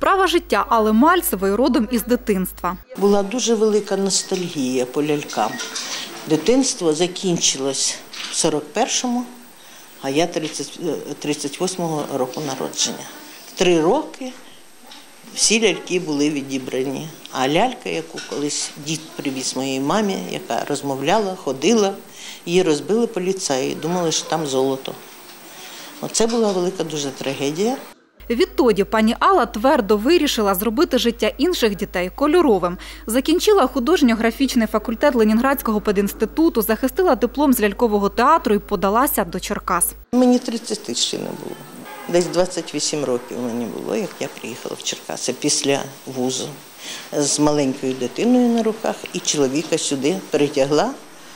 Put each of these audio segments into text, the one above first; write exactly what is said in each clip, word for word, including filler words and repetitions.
Справа життя Алли Мальцевої родом із дитинства. Була дуже велика ностальгія по лялькам. Дитинство закінчилось в сорок першому, а я тридцять восьмого року народження. Три роки всі ляльки були відібрані. А лялька, яку колись дід привіз моїй мамі, яка розмовляла, ходила, її розбили поліцаї, думали, що там золото. Оце була велика дуже трагедія. Відтоді пані Алла твердо вирішила зробити життя інших дітей кольоровим. Закінчила художньо-графічний факультет Ленінградського педінституту, захистила диплом з лялькового театру і подалася до Черкас. Мені тридцяти ще не було. Десь двадцять вісім років мені було, як я приїхала в Черкаси після вузу з маленькою дитиною на руках і чоловіка сюди перетягла.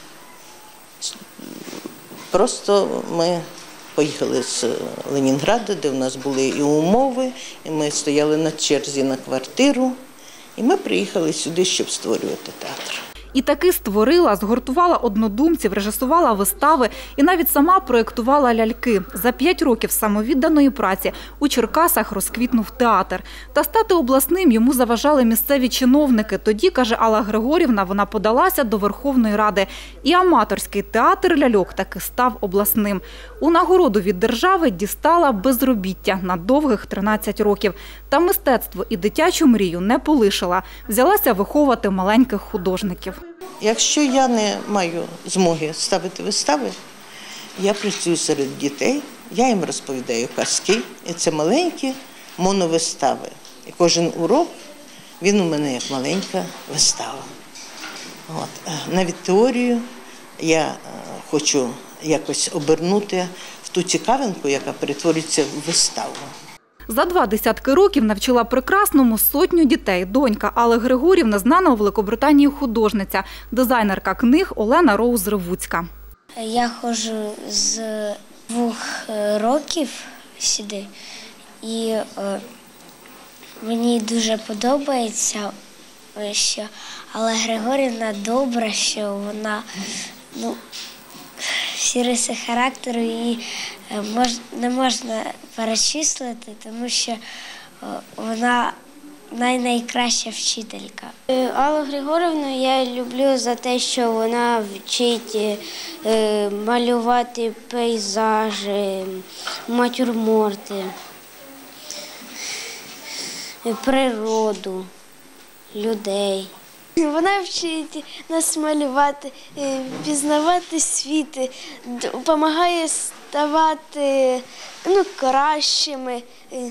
Просто ми поїхали з Ленінграда, де в нас були і умови, і ми стояли на черзі на квартиру, і ми приїхали сюди, щоб створювати театр. І таки створила, згуртувала однодумців, режисувала вистави і навіть сама проєктувала ляльки. За п'ять років самовідданої праці у Черкасах розквітнув театр. Та стати обласним йому заважали місцеві чиновники. Тоді, каже Алла Григорівна, вона подалася до Верховної Ради. І аматорський театр ляльок таки став обласним. У нагороду від держави дістала безробіття на довгих тринадцять років. Та мистецтво і дитячу мрію не полишила. Взялася виховувати маленьких художників. Якщо я не маю змоги ставити вистави, я працюю серед дітей, я їм розповідаю казки. І це маленькі моновистави. І кожен урок, він у мене як маленька вистава. От. Навіть теорію я хочу якось обернути в ту цікавинку, яка перетворюється в виставу. За два десятки років навчила прекрасному сотню дітей. Донька Алли Григорівни знана у Великобританії художниця, дизайнерка книг Олена Роуз-Ревуцька. Я ходжу з двох років сюди і е, мені дуже подобається, що Алла Григорівна добра, що вона, ну, всі риси характеру її мож, не можна перечислити, тому що вона най-найкраща вчителька. Аллу Григорівну я люблю за те, що вона вчить малювати пейзажі, натюрморти, природу, людей. Вона вчить нас малювати, пізнавати світ, допомагає ставати, ну, кращими,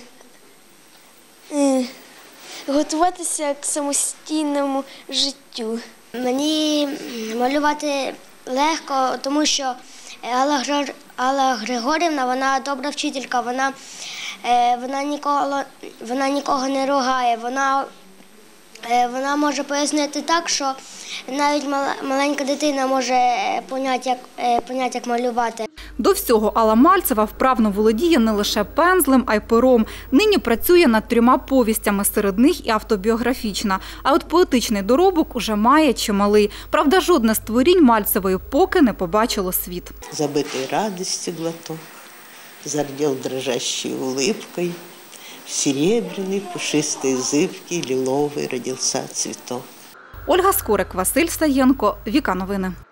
готуватися к самостійному життю. Мені малювати легко, тому що Алла, Алла Григорівна, вона добра вчителька, вона, вона, нікого, вона нікого не ругає, вона Вона може пояснити так, що навіть маленька дитина може поняти, як, поняти, як малювати. До всього Алла Мальцева вправно володіє не лише пензлем, а й пером. Нині працює над трьома повістями, серед них і автобіографічна. А от поетичний доробок уже має чималий. Правда, жодне з творінь Мальцевої поки не побачило світ. Забитий радості глоток, зардел дрожащей улыбкой, серебряный, пушистый, зыбкий, лиловый родился цветок. Ольга Скорик, Василь Саєнко, Віка Новини.